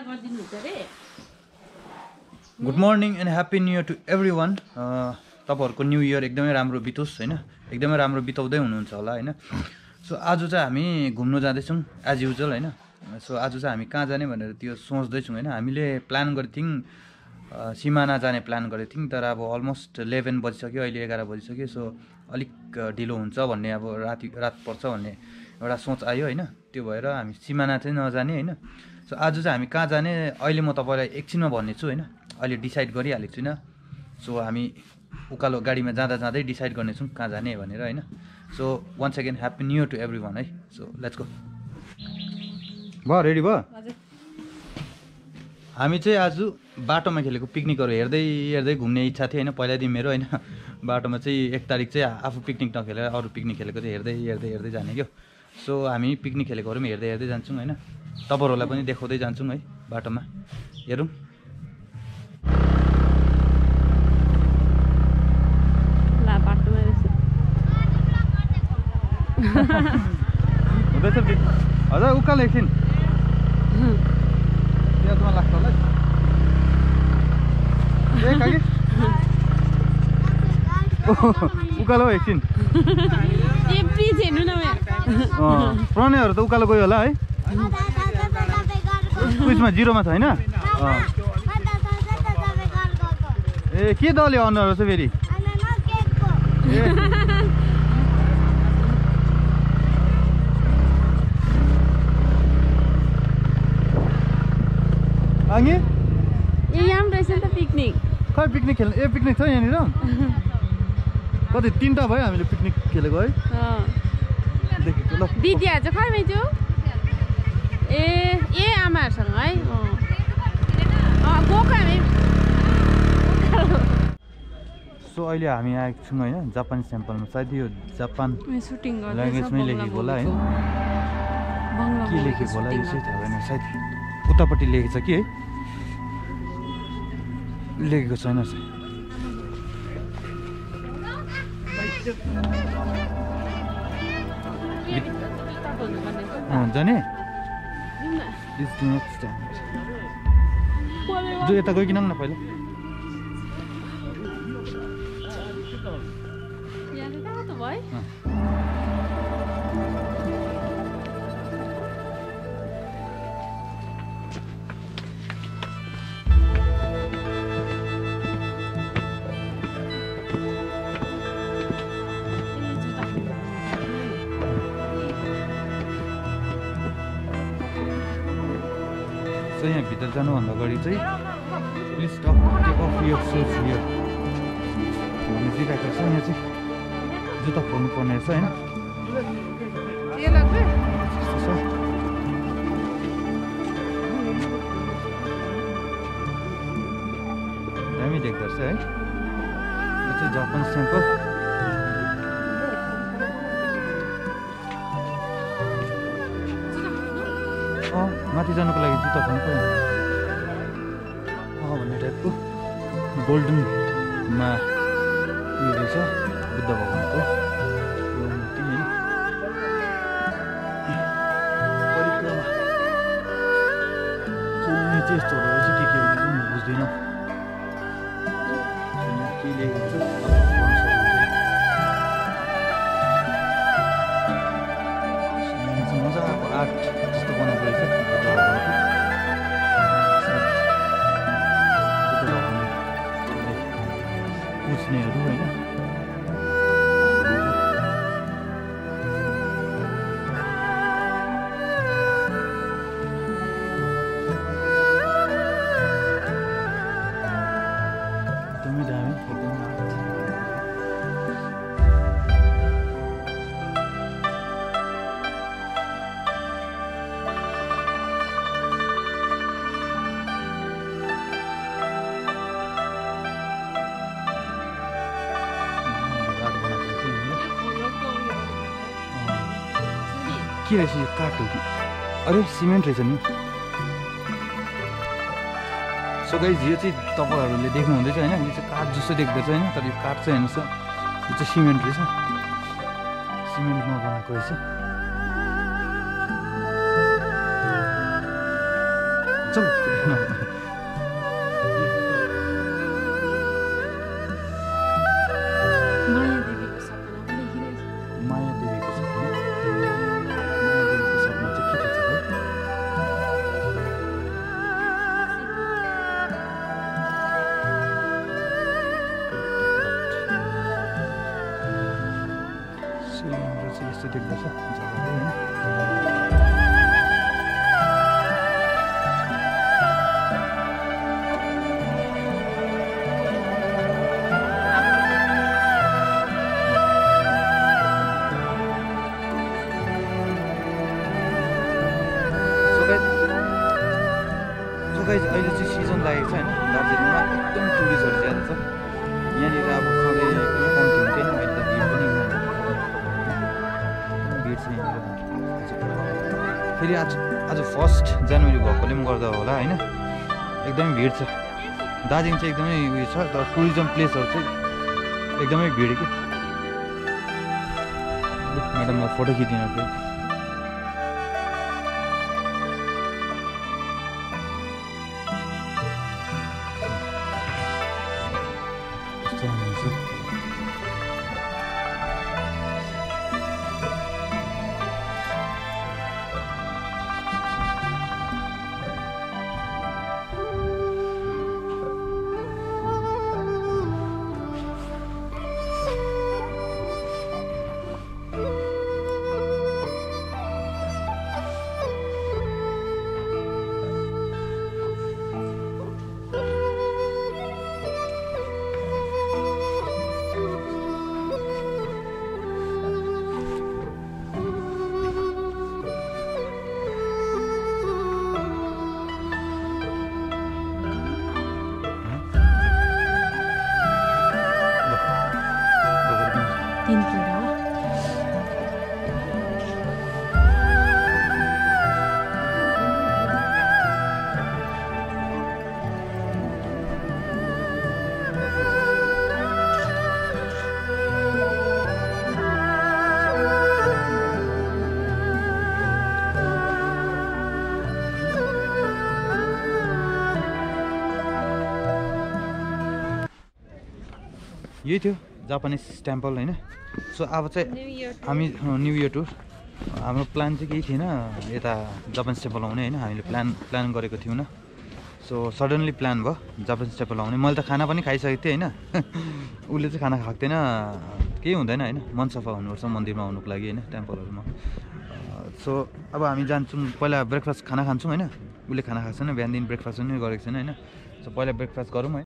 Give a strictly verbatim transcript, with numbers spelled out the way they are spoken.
Good morning and happy new year to everyone. तपाईँहरूको new year एकदमै राम्रो बितोस् होइन, एकदमै राम्रो बिताउँदै हुनुहुन्छ होला होइन। सो आज चाहिँ हामी घुम्नु जाँदैछौँ एज युजल होइन। सो आज चाहिँ हामी कहाँ जाने भनेर त्यो सोच्दैछौँ होइन। हामीले प्लान गरेको थियौँ सिमाना जाने प्लान गरेको थियौँ, तर अब अलमोस्ट इलेभेन बजिसक्यो, अहिले एघार बजिसक्यो। सो अलिक ढिलो हुन्छ भन्ने अब राति रात पर्छ भन्ने एउटा सोच आयो होइन। त्यो भएर हामी सिमाना चाहिँ नजाने होइन। सो आज चाहिँ हामी कहाँ जाने अहिले म तपाईँलाई एकछिनमा भन्नेछु होइन, अहिले डिसाइड गरिहालेको छुइनँ। सो हामी उकालो गाडीमा जाँदा जाँदै डिसाइड गर्नेछौँ कहाँ जाने भनेर होइन। So once again happy new year to everyone है। So let's go. भयो रेडी भयो? हामी चाहिँ आज बाटोमा खेलेको पिकनिकहरू हेर्दै हेर्दै घुम्ने इच्छा थियो होइन पहिल्यैदेखि मेरो होइन। बाटोमा चाहिँ एक तारिक चाहिँ आफू पिकनिक नखेलेर अरू पिकनिक खेलेको चाहिँ हेर्दै हेर्दै हेर्दै जाने क्या। सो हामी पिकनिक खेलेकोहरू पनि हेर्दै हेर्दै जान्छौँ होइन। तपाईँहरूलाई पनि देखाउँदै जान्छौँ है बाटोमा। हेरौँ हुँदैछ हजुर उकालो एकछिन यादमा लाग्छ होला ए काकी उकालो एकछिन प्रणयहरू त उकालो गयो होला है। उयसमा जिरोमा छ होइन। ए के दल्यो अनुहार चाहिँ फेरि आगे ए यहाँ रहेछ नि त पिकनिक। खै पिकनिक खेल्नु ए पिकनिक छ यहाँनिर कति तिनवटा भयो हामीले पिकनिक खेलेको है। देखेको ल दिदीहरू चाहिँ खै भेट्यो ए ए आमाहरूसँग है गएको हामी। सो अहिले हामी आएको छौँ होइन जापानिज टेम्पलमा। सायद यो जापान ल्याङ्ग्वेजमै लेखेको होला होइन, के लेखेको होला यो चाहिँ थाहा भएन। सायद उतापट्टि लेखेको छ कि है, लेखेको छैन चाहिँ। जाने जो यता गइकन न पहिला। So यहाँ भित्र जानुभन्दा अगाडि चाहिँ please stop take off your shoes here भन्ने दिइरहेको छ। यहाँ चाहिँ जुत्ता खोल्नु पर्ने रहेछ होइन। दामी देख्दो रहेछ है। यो चाहिँ जापानिज टेम्पल। अँ माथि जानुको लागि जुत्ता खोल्नु पर्यो अँ भन्ने टाइपको गोल्डनमा उयो रहेछ बुद्ध भगवानको मूर्ति होइन। परिक्रमा चाहिँ यस्तोहरू रहेछ के के हो त्यो चाहिँ बुझ्दैन। के लेखेको छ मजाको आर्ट जस्तो बनाएको रहेछ बुद्ध भगवानको। बुद्ध भगवानले पुज्नेहरू होइन। एकदमै दामी एकदमै के रहेछ यो काठ हो कि अरे सिमेन्ट रहेछ नि। सो गाइस यो चाहिँ तपाईँहरूले देख्नु हुँदैछ होइन, यो चाहिँ काठ जस्तो देख्दैछ होइन, तर यो काठ चाहिँ हेर्नुहोस् यो चाहिँ सिमेन्ट रहेछ। सिमेन्टमा बनाएको रहेछ। चल मजाको छ जग्गा होइन। अहिले चाहिँ सिजन लागेको छ होइन दार्जिलिङमा, एकदम टुरिस्टहरू ज्यादा छ यहाँनिर। अब सधैँ एकदमै कम्ती हुन्थेन, अहिले त भिड पनि भिड छ यहाँनिर। फेरि आज आज फर्स्ट जनवरी भएकोले पनि गर्दा होला होइन, एकदमै भिड छ। दार्जिलिङ चाहिँ एकदमै उयो छ, तर टुरिज्म प्लेसहरू चाहिँ एकदमै भिड कि। म्याडमलाई फोटो खिचिदिनु थियो। यही थियो जापानिज टेम्पल होइन। सो अब चाहिँ हामी न्यु इयर टुर, हाम्रो प्लान चाहिँ केही थिएन यता जापानिज टेम्पल आउने होइन, हामीले प्लान प्लान गरेको थियौँ। सो सडनली प्लान भयो जापानिज टेम्पल आउने। मैले त खाना पनि खाइसकेको थिएँ होइन, उसले चाहिँ खाना खाएको थिएन, केही हुँदैन होइन, मन सफा हुनुपर्छ मन्दिरमा आउनुको लागि होइन, टेम्पलहरूमा। सो अब हामी जान्छौँ, पहिला ब्रेकफास्ट खाना खान्छौँ होइन, उसले खाना खाएको छैन, बिहानदेखि ब्रेकफास्ट पनि गरेको छैन होइन। सो पहिला ब्रेकफास्ट गरौँ है।